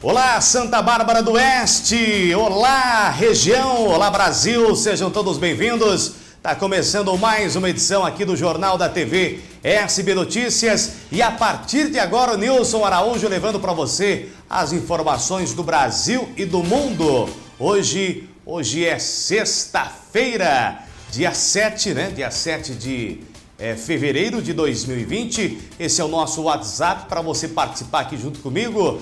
Olá, Santa Bárbara do Oeste! Olá, região! Olá, Brasil! Sejam todos bem-vindos! Está começando mais uma edição aqui do Jornal da TV SB Notícias e a partir de agora o Nilson Araújo levando para você as informações do Brasil e do mundo. Hoje é sexta-feira, dia 7, né? Dia 7 de fevereiro de 2020. Esse é o nosso WhatsApp para você participar aqui junto comigo,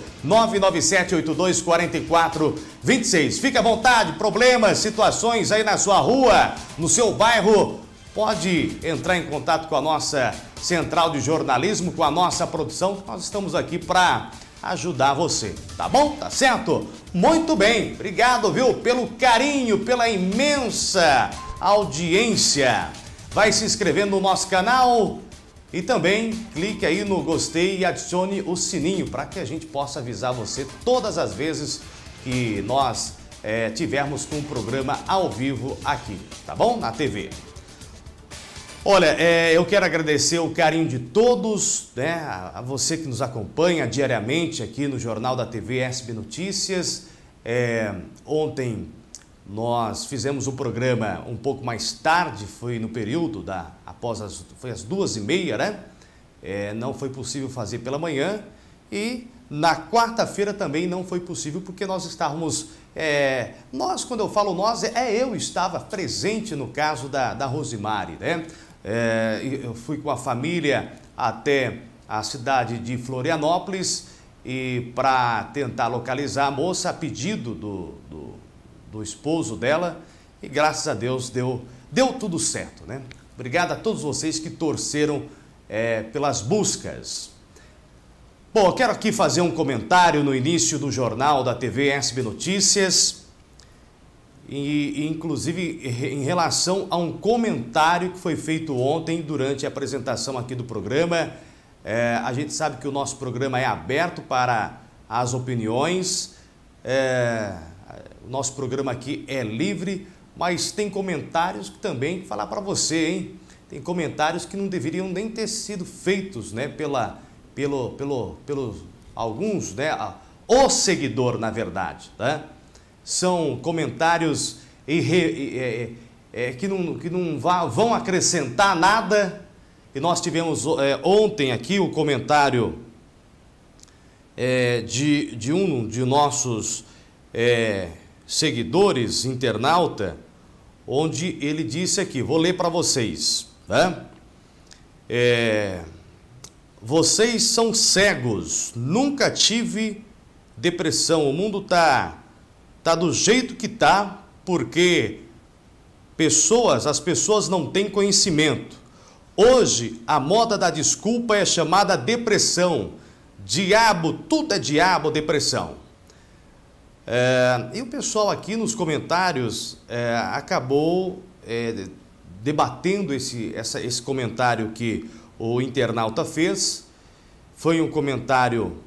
997824426. Fique à vontade, problemas, situações aí na sua rua, no seu bairro, pode entrar em contato com a nossa central de jornalismo, com a nossa produção. Nós estamos aqui para ajudar você, tá bom? Tá certo? Muito bem, obrigado, viu, pelo carinho, pela imensa audiência. Vai se inscrevendo no nosso canal e também clique aí no gostei e adicione o sininho para que a gente possa avisar você todas as vezes que nós tivermos com um programa ao vivo aqui, tá bom? Na TV. Olha, eu quero agradecer o carinho de todos, né? A você que nos acompanha diariamente aqui no Jornal da TV SB Notícias. Ontem nós fizemos o programa um pouco mais tarde, foi no período foi às 2h30, né? Não foi possível fazer pela manhã e na quarta-feira também não foi possível porque nós estávamos, quando eu falo nós, eu estava presente no caso da Rosimari, né? Eu fui com a família até a cidade de Florianópolis e para tentar localizar a moça a pedido do esposo dela e graças a Deus deu tudo certo, né? Obrigado a todos vocês que torceram pelas buscas. Bom, eu quero aqui fazer um comentário no início do Jornal da TV SB Notícias e inclusive em relação a um comentário que foi feito ontem durante a apresentação aqui do programa. A gente sabe que o nosso programa é aberto para as opiniões, o nosso programa aqui é livre, mas tem comentários que também falar para você, hein? Tem comentários que não deveriam nem ter sido feitos, né? Pelos alguns, né? O seguidor, na verdade, tá? São comentários que não vão acrescentar nada. E nós tivemos ontem aqui o comentário de um de nossos seguidores, internauta, onde ele disse aqui, vou ler para vocês, né? Vocês são cegos, nunca tive depressão, o mundo tá do jeito que tá, porque as pessoas não têm conhecimento. Hoje, a moda da desculpa é chamada depressão, diabo, tudo é diabo, depressão. E o pessoal aqui nos comentários acabou debatendo esse comentário que o internauta fez. Foi um comentário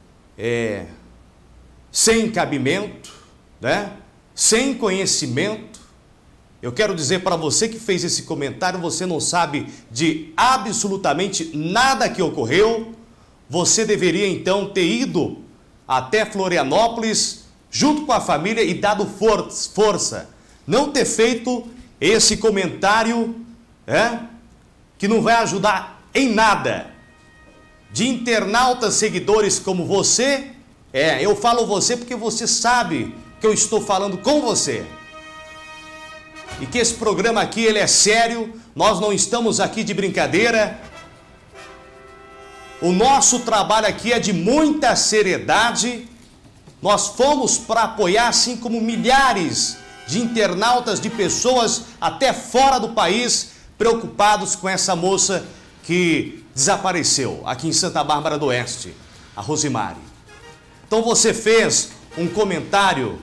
sem cabimento, né? Sem conhecimento. Eu quero dizer para você que fez esse comentário, você não sabe de absolutamente nada que ocorreu. Você deveria então ter ido até Florianópolis junto com a família e dado força, não ter feito esse comentário que não vai ajudar em nada. De internautas seguidores como você, eu falo você porque você sabe que eu estou falando com você. E que esse programa aqui ele é sério, nós não estamos aqui de brincadeira. O nosso trabalho aqui é de muita seriedade. Nós fomos para apoiar, assim como milhares de internautas, de pessoas até fora do país, preocupados com essa moça que desapareceu aqui em Santa Bárbara do Oeste, a Rosimari. Então você fez um comentário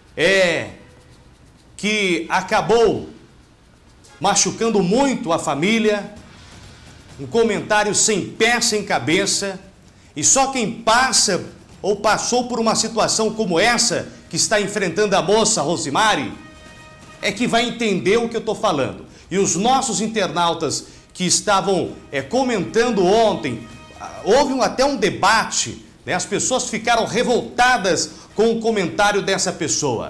que acabou machucando muito a família, um comentário sem pé, sem cabeça, e só quem passa ou passou por uma situação como essa que está enfrentando a moça Rosimari é que vai entender o que eu estou falando. E os nossos internautas que estavam comentando ontem, houve até um debate né? As pessoas ficaram revoltadas com o comentário dessa pessoa.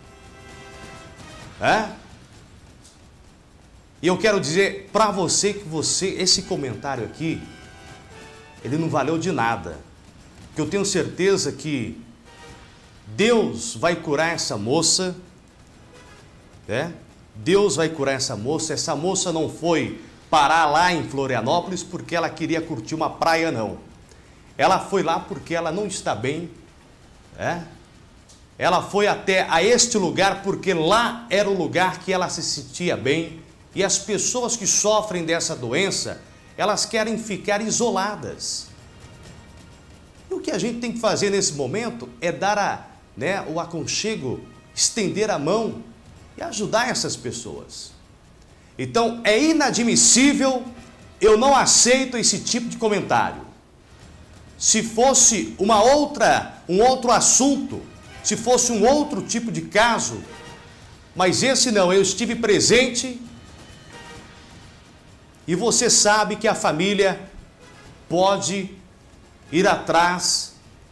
E eu quero dizer para você que esse comentário aqui, ele não valeu de nada. Que eu tenho certeza que Deus vai curar essa moça, né? Deus vai curar essa moça. Essa moça não foi parar lá em Florianópolis porque ela queria curtir uma praia, não. Ela foi lá porque ela não está bem, né? Ela foi até a este lugar porque lá era o lugar que ela se sentia bem. E as pessoas que sofrem dessa doença, elas querem ficar isoladas. E o que a gente tem que fazer nesse momento é dar o aconchego, estender a mão e ajudar essas pessoas. Então, é inadmissível, eu não aceito esse tipo de comentário. Se fosse um outro assunto, se fosse um outro tipo de caso, mas esse não, eu estive presente e você sabe que a família pode ir atrás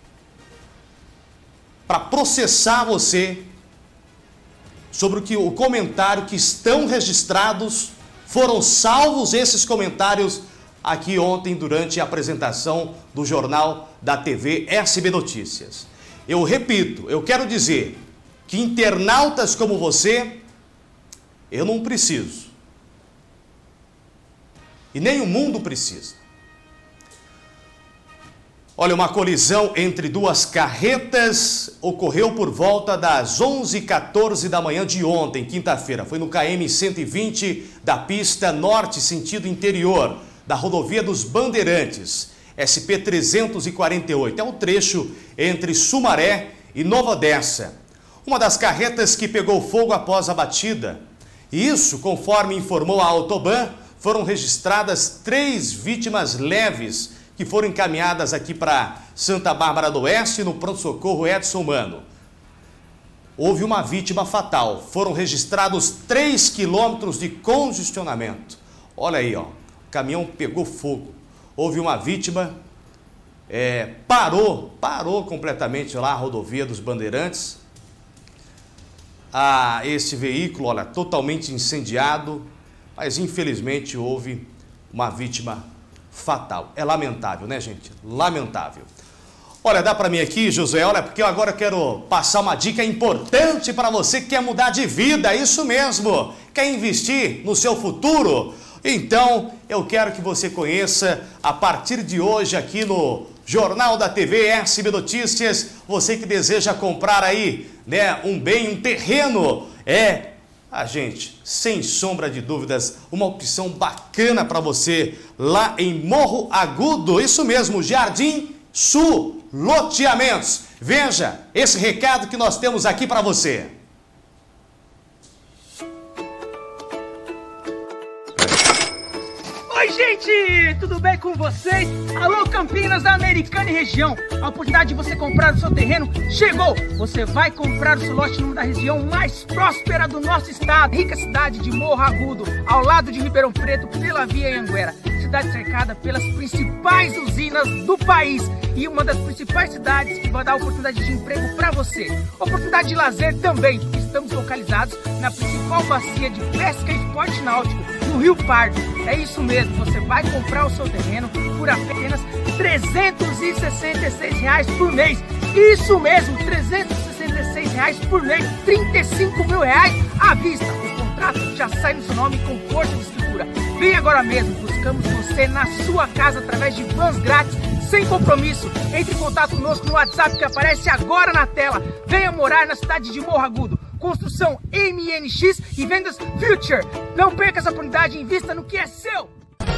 para processar você sobre o comentário que estão registrados, foram salvos esses comentários aqui ontem durante a apresentação do Jornal da TV SB Notícias. Eu repito, eu quero dizer que internautas como você, eu não preciso. E nem o mundo precisa. Olha, uma colisão entre duas carretas ocorreu por volta das 11h14 da manhã de ontem, quinta-feira. Foi no KM 120 da pista norte, sentido interior, da rodovia dos Bandeirantes, SP 348. É o trecho entre Sumaré e Nova Odessa. Uma das carretas que pegou fogo após a batida. E isso, conforme informou a Autoban, foram registradas 3 vítimas leves que foram encaminhadas aqui para Santa Bárbara do Oeste, no pronto-socorro Edson Mano. Houve uma vítima fatal. Foram registrados 3 quilômetros de congestionamento. Olha aí, ó, o caminhão pegou fogo. Houve uma vítima, parou completamente lá a rodovia dos Bandeirantes. Esse veículo, olha, totalmente incendiado, mas infelizmente houve uma vítima fatal. É lamentável, né, gente? Lamentável. Olha, dá para mim aqui, Josué, olha, porque eu agora quero passar uma dica importante para você que quer mudar de vida, isso mesmo, quer investir no seu futuro? Então, eu quero que você conheça, a partir de hoje aqui no Jornal da TV SB Notícias, você que deseja comprar aí, um bem, um terreno, gente, sem sombra de dúvidas, uma opção bacana para você lá em Morro Agudo, isso mesmo, Jardim Sul Loteamentos. Veja esse recado que nós temos aqui para você. Oi, gente! Tudo bem com vocês? Alô, Campinas da Americana e região! A oportunidade de você comprar o seu terreno chegou! Você vai comprar o seu lote numa da região mais próspera do nosso estado, rica cidade de Morro Agudo, ao lado de Ribeirão Preto, pela Via Anhanguera. Cidade cercada pelas principais usinas do país e uma das principais cidades que vai dar oportunidade de emprego para você. Oportunidade de lazer também, porque estamos localizados na principal bacia de pesca e esporte náutico, no Rio Pardo. É isso mesmo, você vai comprar o seu terreno por apenas R$ 366 por mês. Isso mesmo, R$ 366 por mês, R$ 35 mil à vista. O contrato já sai no seu nome com força de escritura. Vem agora mesmo, buscamos você na sua casa através de vans grátis, sem compromisso. Entre em contato conosco no WhatsApp que aparece agora na tela. Venha morar na cidade de Morro Agudo. Construção MNX e vendas Future. Não perca essa oportunidade e invista no que é seu.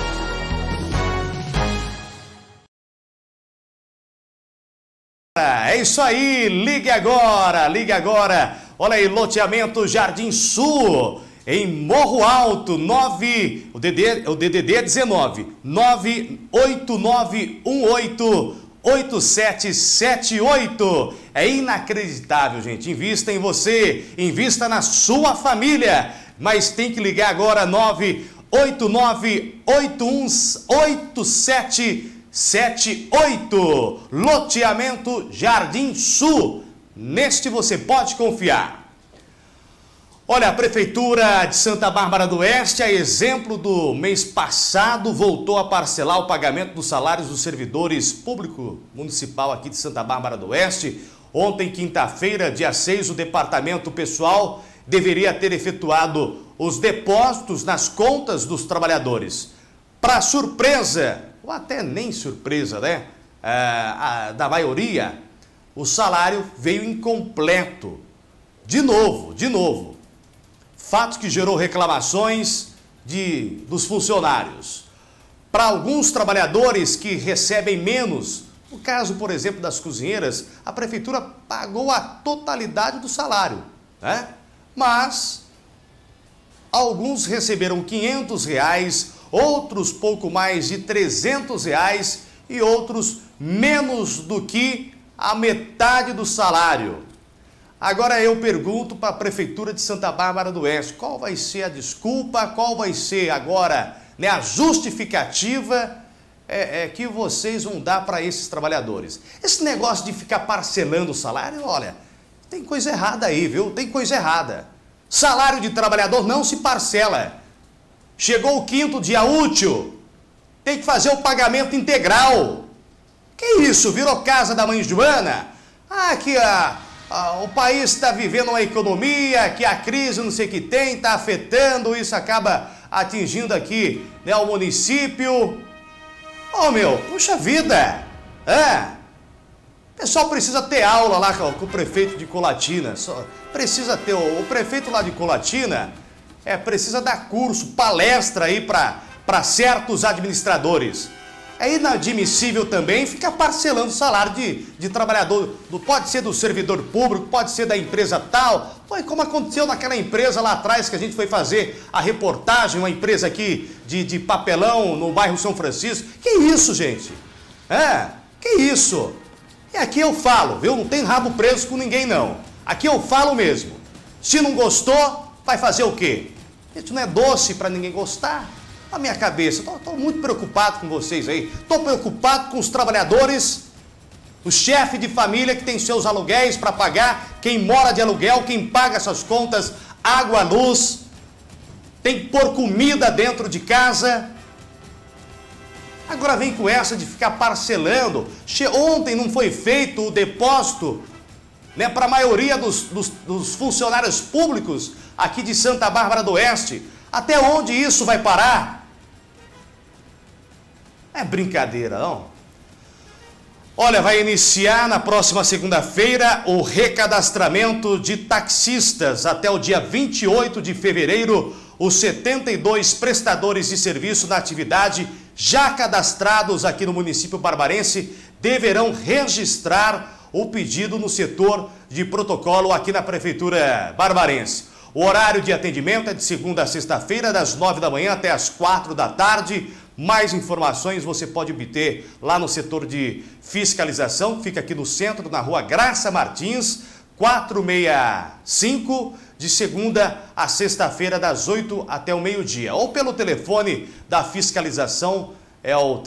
É isso aí, ligue agora. Olha aí, loteamento Jardim Sul, em Morro Alto, o DDD é 19, 989188778. É inacreditável, gente. Invista em você, invista na sua família. Mas tem que ligar agora, 989818778. 78, loteamento Jardim Sul. Neste você pode confiar. Olha, a Prefeitura de Santa Bárbara do Oeste, a exemplo do mês passado, voltou a parcelar o pagamento dos salários dos servidores público municipal aqui de Santa Bárbara do Oeste. Ontem, quinta-feira, dia 6, o Departamento Pessoal deveria ter efetuado os depósitos nas contas dos trabalhadores. Para surpresa, ou até nem surpresa, né, da maioria, o salário veio incompleto. De novo. Fato que gerou reclamações dos funcionários. Para alguns trabalhadores que recebem menos, no caso, por exemplo, das cozinheiras, a Prefeitura pagou a totalidade do salário, né? Mas alguns receberam R$500, outros pouco mais de R$300 e outros menos do que a metade do salário. Agora eu pergunto para a Prefeitura de Santa Bárbara do Oeste, qual vai ser a desculpa, qual vai ser agora, né, a justificativa que vocês vão dar para esses trabalhadores? Esse negócio de ficar parcelando o salário, olha, tem coisa errada aí, viu? Tem coisa errada. Salário de trabalhador não se parcela. Chegou o 5º dia útil, tem que fazer o pagamento integral. Que isso? Virou casa da mãe Joana? Que o país está vivendo uma economia, que a crise não sei o que tem, está afetando, isso acaba atingindo aqui, né, o município. Puxa vida! O pessoal precisa ter aula lá com o prefeito de Colatina. Precisa ter, o prefeito lá de Colatina precisa dar curso, palestra aí para certos administradores. É inadmissível também ficar parcelando o salário de trabalhador, pode ser do servidor público, pode ser da empresa tal. Foi como aconteceu naquela empresa lá atrás que a gente foi fazer a reportagem, uma empresa aqui de papelão no bairro São Francisco. Que isso, gente? Que isso? E aqui eu falo, viu? Não tem rabo preso com ninguém, não. Aqui eu falo mesmo. Se não gostou, vai fazer o quê? Isso não é doce para ninguém gostar. A minha cabeça, estou muito preocupado com vocês aí, estou preocupado com os trabalhadores, o chefe de família que tem seus aluguéis para pagar, quem mora de aluguel, quem paga essas contas, água, luz, tem que pôr comida dentro de casa. Agora vem com essa de ficar parcelando. Ontem não foi feito o depósito, né, para a maioria dos funcionários públicos aqui de Santa Bárbara do Oeste. Até onde isso vai parar? É brincadeira, não? Olha, vai iniciar na próxima segunda-feira o recadastramento de taxistas. Até o dia 28 de fevereiro, os 72 prestadores de serviço na atividade já cadastrados aqui no município barbarense deverão registrar o pedido no setor de protocolo aqui na Prefeitura barbarense. O horário de atendimento é de segunda a sexta-feira, das 9 da manhã até as 4 da tarde. Mais informações você pode obter lá no setor de fiscalização, que fica aqui no centro, na rua Graça Martins, 465, de segunda a sexta-feira, das 8 até o meio-dia. Ou pelo telefone da fiscalização, é o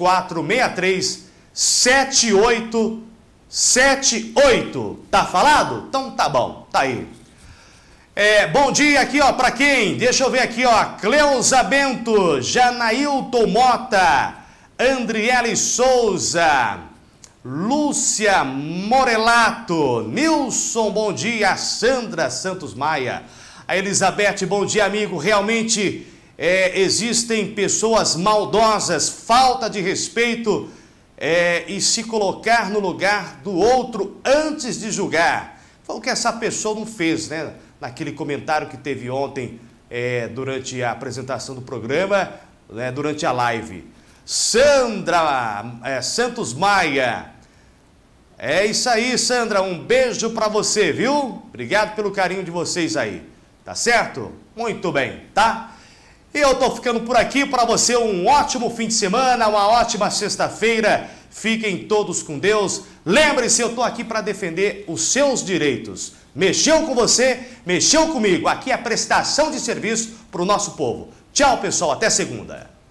3463-7878. Tá falado? Então tá bom, tá aí. Bom dia aqui, ó, para quem? Deixa eu ver aqui, ó, Cleusa Bento, Janailton Mota, Andriele Souza, Lúcia Morelato, Nilson, bom dia, Sandra Santos Maia, a Elizabeth, bom dia, amigo. Realmente existem pessoas maldosas, falta de respeito e se colocar no lugar do outro antes de julgar. Foi o que essa pessoa não fez, né? Naquele comentário que teve ontem durante a apresentação do programa, né, durante a live. Sandra Santos Maia. É isso aí, Sandra, um beijo para você, viu? Obrigado pelo carinho de vocês aí, tá certo? Muito bem, tá? E eu tô ficando por aqui, para você um ótimo fim de semana, uma ótima sexta-feira. Fiquem todos com Deus. Lembre-se, eu tô aqui para defender os seus direitos. Mexeu com você, mexeu comigo. Aqui é a prestação de serviço para o nosso povo. Tchau, pessoal. Até segunda.